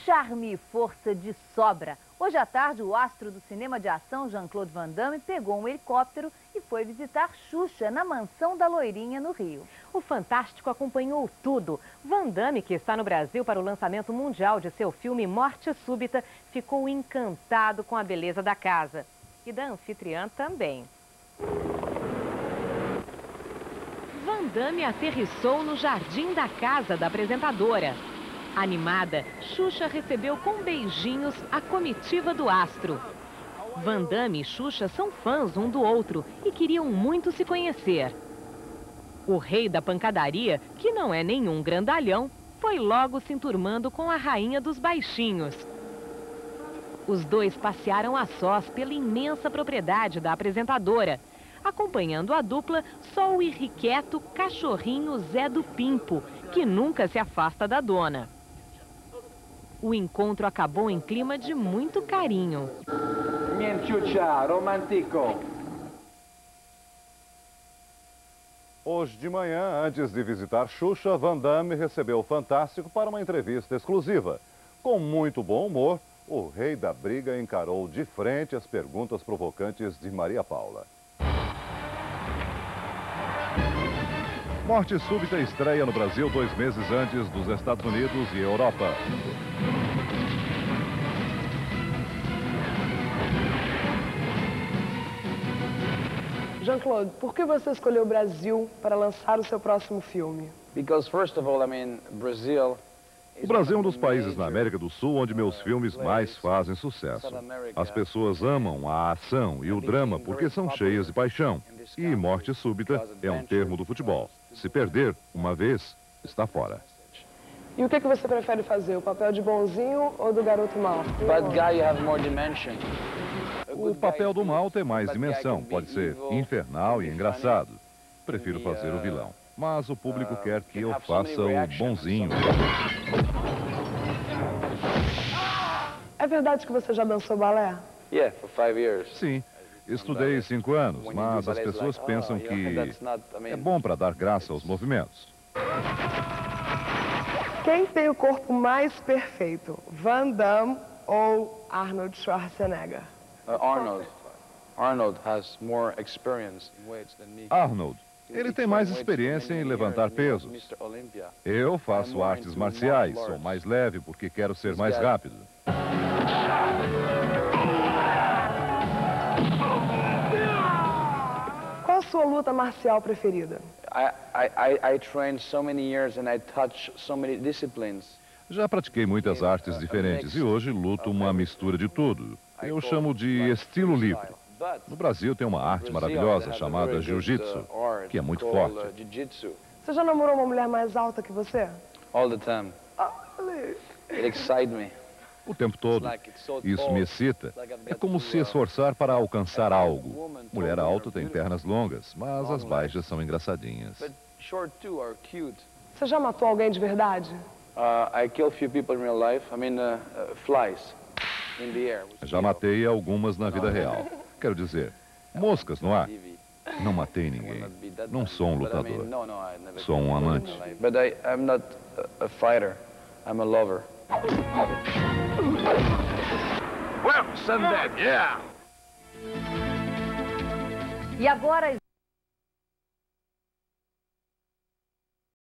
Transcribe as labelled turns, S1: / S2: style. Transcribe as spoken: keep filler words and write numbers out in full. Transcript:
S1: charme e força de sobra. Hoje à tarde, o astro do cinema de ação, Jean-Claude Van Damme, pegou um helicóptero e foi visitar Xuxa na mansão da Loirinha, no Rio.
S2: O Fantástico acompanhou tudo. Van Damme, que está no Brasil para o lançamento mundial de seu filme Morte Súbita, ficou encantado com a beleza da casa. E da anfitriã também. Van Damme aterrissou no jardim da casa da apresentadora. Animada, Xuxa recebeu com beijinhos a comitiva do astro. Van Damme e Xuxa são fãs um do outro e queriam muito se conhecer. O rei da pancadaria, que não é nenhum grandalhão, foi logo se enturmando com a rainha dos baixinhos. Os dois passearam a sós pela imensa propriedade da apresentadora. Acompanhando a dupla, só o irrequieto cachorrinho Zé do Pimpo, que nunca se afasta da dona. O encontro acabou em clima de muito carinho.
S3: Minha Xuxa, romântico.
S4: Hoje de manhã, antes de visitar Xuxa, Van Damme recebeu o Fantástico para uma entrevista exclusiva. Com muito bom humor, o rei da briga encarou de frente as perguntas provocantes de Maria Paula. Morte Súbita estreia no Brasil dois meses antes dos Estados Unidos e Europa.
S5: Jean-Claude, por que você escolheu o Brasil para lançar o seu próximo filme?
S3: Because first of all, I mean, Brazil.
S4: O Brasil é um dos países na América do Sul onde meus filmes mais fazem sucesso. As pessoas amam a ação e o drama porque são cheias de paixão. E Morte Súbita é um termo do futebol. Se perder uma vez, está fora.
S5: E o que, que você prefere fazer, o papel de bonzinho ou do garoto mau?
S3: Bad guy, you have more dimension.
S4: O papel do mal tem mais dimensão. Pode ser infernal e engraçado. Prefiro fazer o vilão. Mas o público quer que eu faça o bonzinho.
S5: É verdade que você já dançou balé?
S3: Yeah, for five years.
S4: Sim, estudei cinco anos, mas as pessoas pensam que é bom para dar graça aos movimentos.
S5: Quem tem o corpo mais perfeito, Van Damme ou Arnold Schwarzenegger?
S3: Uh, Arnold. Arnold has more experience in weights than me.
S4: Arnold. Ele tem mais experiência em levantar pesos. Eu faço artes marciais, sou mais leve porque quero ser mais rápido.
S5: Qual a sua luta marcial preferida?
S3: I, I, I trained so many years and I touch so many disciplines.
S4: Já pratiquei muitas artes diferentes e hoje luto uma mistura de tudo. Eu chamo de estilo livre. No Brasil tem uma arte maravilhosa chamada Jiu-Jitsu, que é muito forte.
S5: Você já namorou uma mulher mais alta que você?
S3: All the time. It excites me.
S4: O tempo todo. Isso me excita. É como se esforçar para alcançar algo. Mulher alta tem pernas longas, mas as baixas são engraçadinhas.
S5: Você já matou alguém de verdade?
S3: Uh, I kill few people in real life. I mean, uh, uh, flies in the air.
S4: Já matei algumas na vida real. Quero dizer, moscas no ar. Não matei ninguém. Não sou um lutador. Sou um amante.
S3: But I, I'm not a fighter. I'm a lover.
S1: E agora...